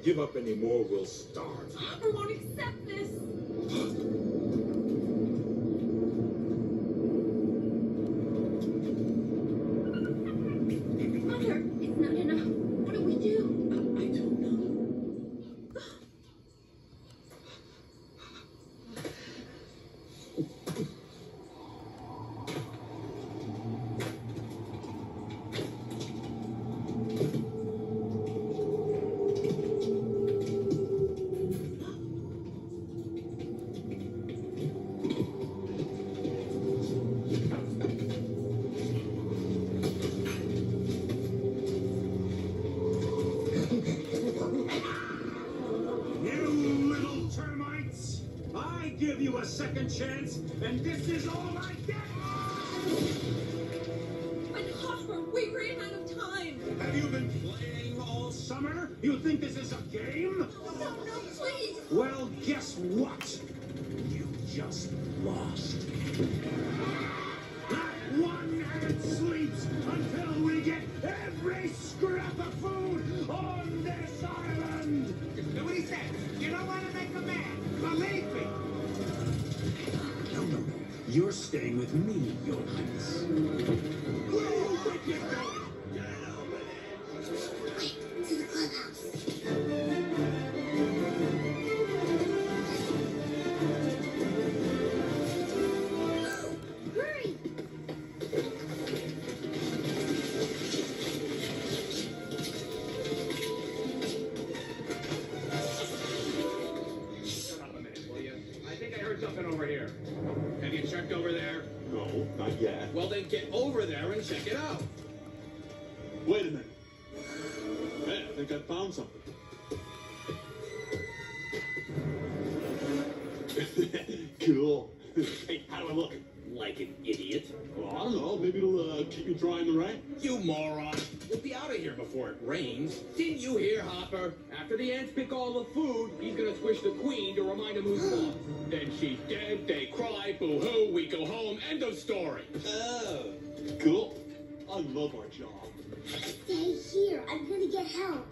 give up anymore, we'll starve. I won't accept this. Mother, it's not enough. What do we do? I don't know. Second chance, and this is all I get! But Hopper, we ran out of time! Have you been playing all summer? You think this is a game? No, please! Well, guess what? You just lost. Not one hand sleeps until we get every scrap of food on this island! Do what he says. You don't want to make a man. Believe me. No. You're staying with me, Your Highness. Where do you think you're going? Quick, to the clubhouse. Hurry! Shut up a minute, will you? I think I heard something over here. Have you checked over there? No, not yet. Well, then get over there and check it out. Wait a minute. Hey, I think I found something. Cool. Hey, how do I look? Like an idiot. Well, I don't know. Maybe it'll keep me dry in the rain. You moron. We'll be out of here before it rains. Didn't you hear, Hopper? After the ants pick all the food, he's gonna squish the queen to remind him who's boss. Then she's dead, they cry, boo-hoo, we go home, end of story. Oh. Cool. I love our job. Stay here. I'm gonna get help.